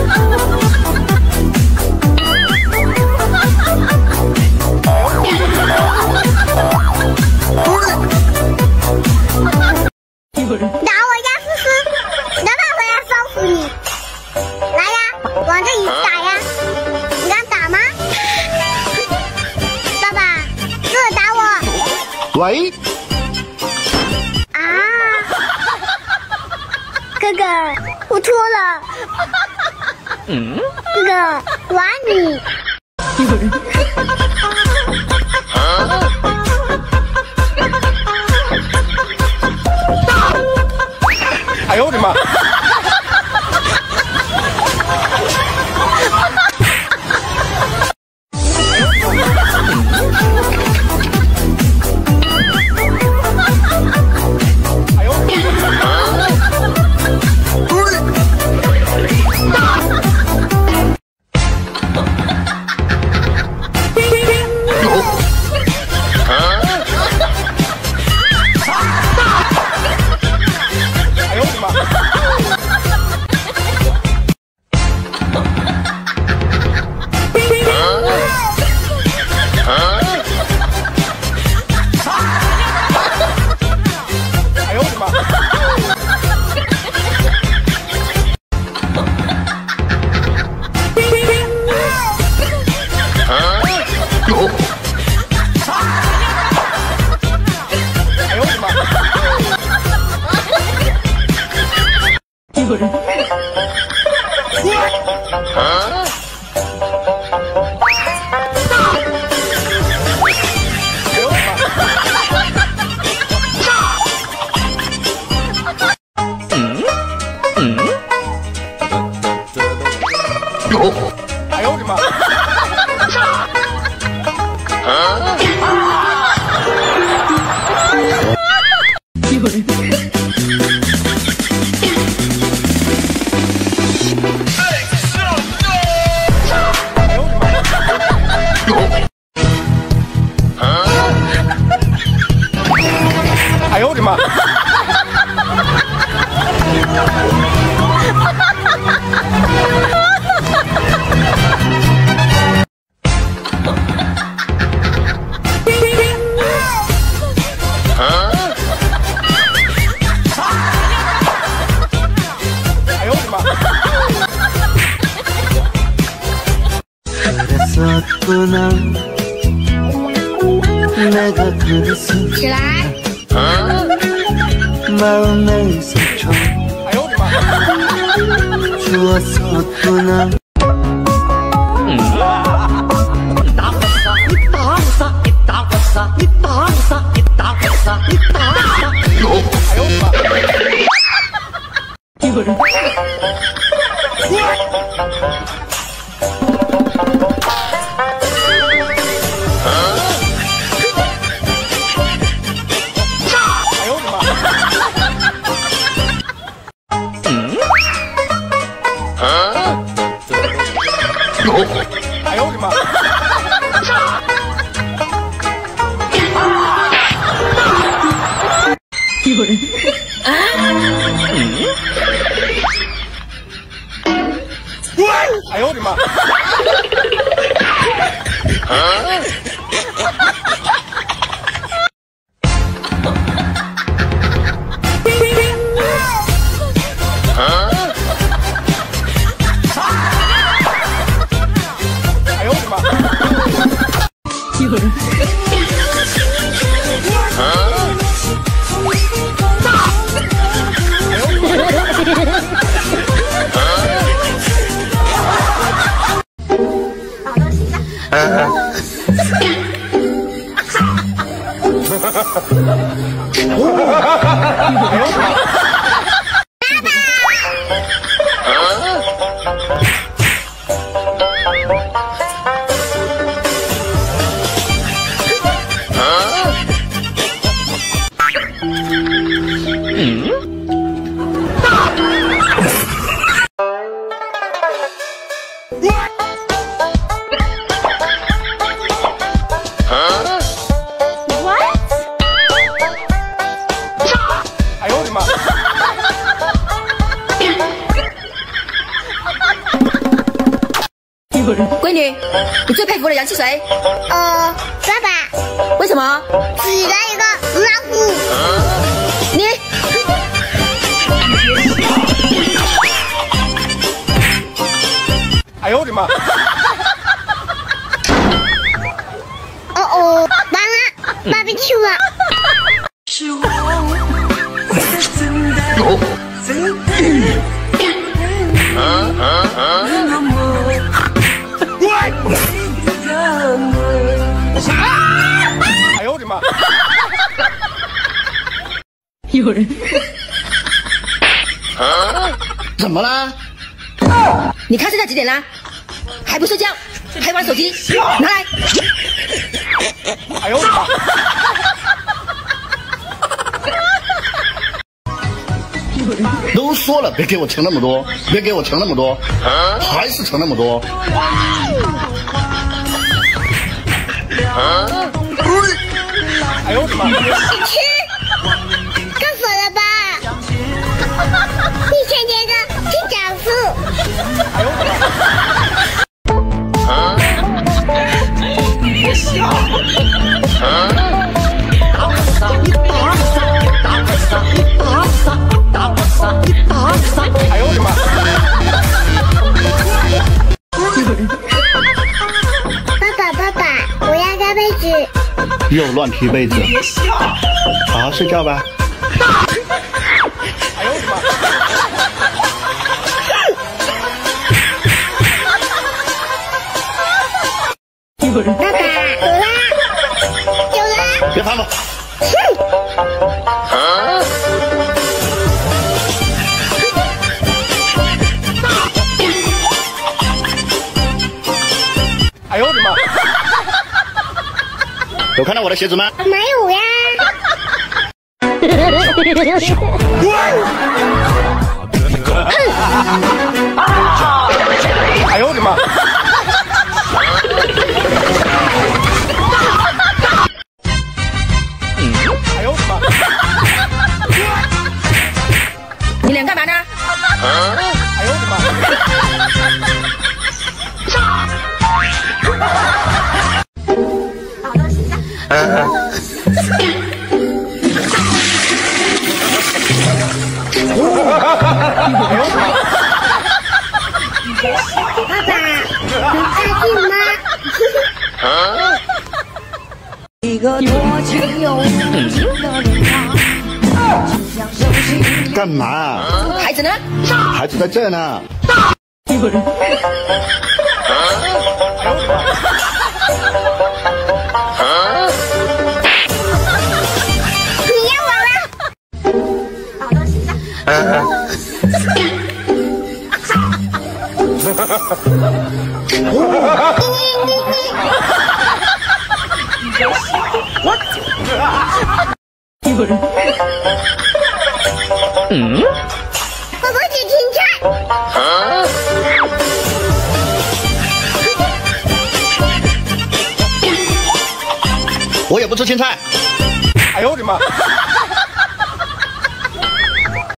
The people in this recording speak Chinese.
打我呀，思思，能把回来报复你。来呀，往这里打呀，你敢打吗？爸爸，哥哥打我。 喂。 啊！哥哥，我错了。哥哥，我爱你。 哎呦我的妈！哎呦我的妈！哎呦我的妈！ 起来！ 마음의 상처 주었었구나. 哎呦我的妈！哎呦我的妈！ 闺女，你最佩服的人是谁？ 爸爸。 为什么？ 死了一个老虎。 你。 哎呦我的妈！ 哦，完了，芭比 Q 了。 哎呦我的妈！ 有人。 怎么了？ 你看现在几点了？还不睡觉，还玩手机？拿来！ 哎呦我的妈！ 都说了别给我盛那么多，别给我盛那么多，还是盛那么多。 哎呦我的妈！ 吃，够死了吧？你天天的去找数。 哎呦我的妈！哎呦我的妈！ 爸爸，我要盖被子。 又乱踢被子，好好睡觉吧。 哎呦我的妈！ 爸爸，走啦！ 别烦我。 哎呦我的妈！ 有看到我的鞋子吗？ 没有呀。 哎呦我的妈！哎呦我的妈！ 你俩干嘛呢？ 哎呦我的妈！ 爸爸，能开心吗？ 一个多情又无情的人啊，就像手心干嘛？ 孩子呢？ 孩子在这呢。 有人。 你要我了。 有人。 我不吃青菜。 我也不吃青菜。 哎呦我的妈！